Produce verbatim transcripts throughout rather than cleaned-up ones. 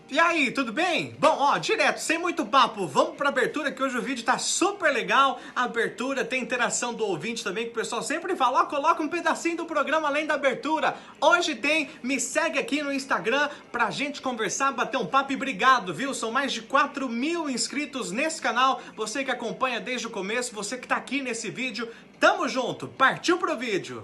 E aí, tudo bem? Bom, ó, direto, sem muito papo, vamos pra abertura que hoje o vídeo tá super legal. A abertura, tem interação do ouvinte também, que o pessoal sempre fala, ó, coloca um pedacinho do programa além da abertura. Hoje tem, me segue aqui no Instagram pra gente conversar, bater um papo e obrigado, viu? São mais de quatro mil inscritos nesse canal. Você que acompanha desde o começo, você que tá aqui nesse vídeo, tamo junto, partiu pro vídeo.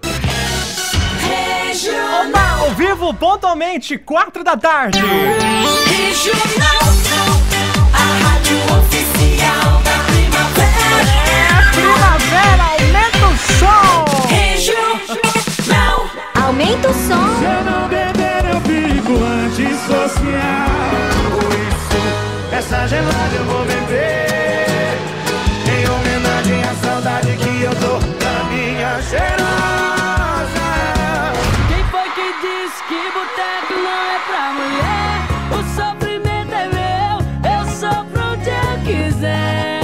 Regional. Ao vivo, pontualmente, quatro da tarde. Regional, a rádio oficial da primavera. É primavera, aumenta o som. Regional, aumenta o som. Se eu não beber eu fico antissocial. Por isso, essa gelada eu vou beber, em homenagem à saudade que eu dou da minha cheirosa. Que boteco não é pra mulher, o sofrimento é meu, eu sofro onde eu quiser.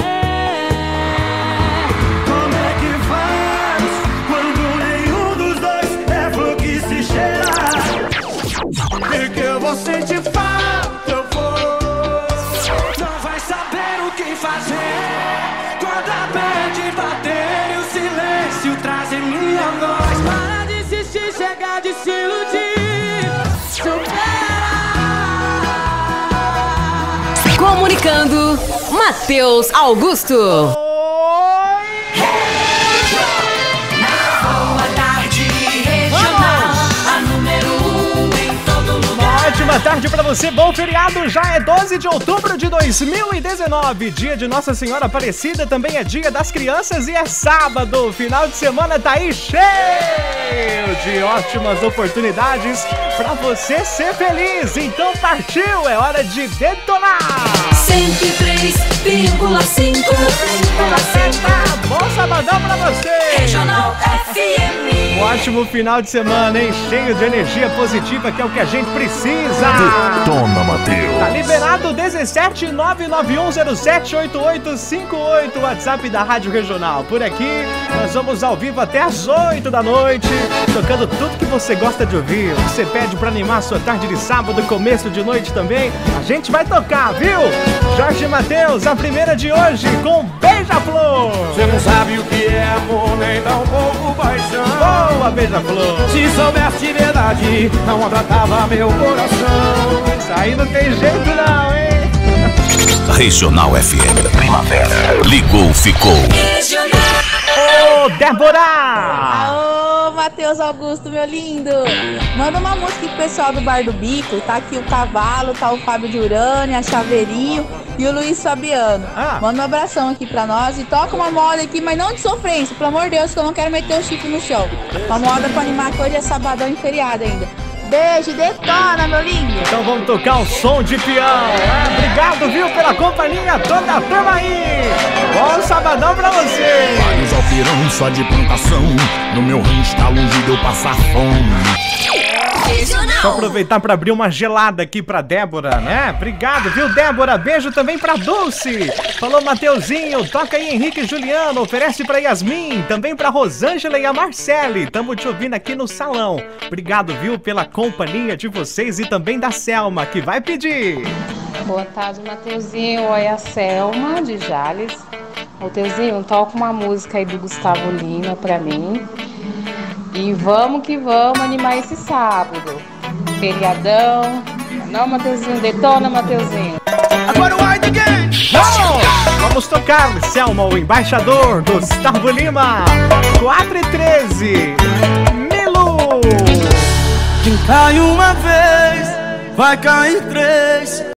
Como é que faz quando nenhum dos dois é flor que se cheira? Porque eu vou sentir falta, eu vou. Não vai saber o que fazer quando a bad bater e o silêncio trazer minha voz. Para de insistir, chega de se iludir. Comunicando, Matheus Augusto. Oi! Boa tarde, regional, a número um em todo lugar. Ótima tarde pra você, bom feriado, já é doze de outubro de dois mil e dezenove, dia de Nossa Senhora Aparecida, também é dia das crianças e é sábado, final de semana tá aí cheio de ótimas oportunidades pra você ser feliz, então partiu, é hora de detonar! cento e três vírgula cinco. Bom sabadão pra você! Regional F M. Um ótimo final de semana, hein? Cheio de energia positiva, que é o que a gente precisa! Detona, Matheus! Tá liberado dezessete nove nove um zero sete oito oito cinco oito, WhatsApp da Rádio Regional. Por aqui, nós vamos ao vivo até às oito da noite, tocando tudo que você gosta de ouvir. Você pede pra animar a sua tarde de sábado, começo de noite também. A gente vai tocar, viu? Jorge Matheus, a primeira de hoje, com Beija-Flor. Você não sabe o que é amor, nem dá um pouco paixão. Boa, Beija-Flor. Se soubesse de verdade, não maltratava meu coração. Isso aí não tem jeito não, hein? Regional F M, primavera. Ligou, ficou. Regional. Ô, Débora! Alô, Matheus Augusto, meu lindo! Manda uma música pro pessoal do Bar do Bico. Tá aqui o Cavalo, tá o Fábio de Urânia, a Chaveirinho e o Luiz Fabiano. Ah. Manda um abração aqui pra nós e toca uma moda aqui, mas não de sofrência, pelo amor de Deus, que eu não quero meter o chifre no chão. Uma moda pra animar que hoje é sabadão e feriado ainda. Beijo, detona, meu lindo! Então vamos tocar um som de peão. É, obrigado, viu, pela companhia, toda a turma aí. Bom sabadão pra você. Vários alpirão só de plantação. No meu rancho tá longe de eu passar fome. Deixa eu aproveitar pra abrir uma gelada aqui pra Débora, né? Obrigado, viu, Débora? Beijo também pra Dulce. Falou, Mateuzinho. Toca aí, Henrique e Juliano. Oferece pra Yasmin. Também pra Rosângela e a Marcele. Tamo te ouvindo aqui no salão. Obrigado, viu, pela companhia de vocês e também da Selma, que vai pedir. Boa tarde, Mateuzinho. Oi, a Selma, de Jales. Mateuzinho, toca uma música aí do Gustavo Lima pra mim. E vamos que vamos animar esse sábado. Feriadão. Não, Mateuzinho, detona, Mateuzinho. Agora o White Again! Vamos, vamos tocar, Selma, o embaixador do Gustavo Lima. quatro e treze. Milo! Quem cai uma vez, vai cair três.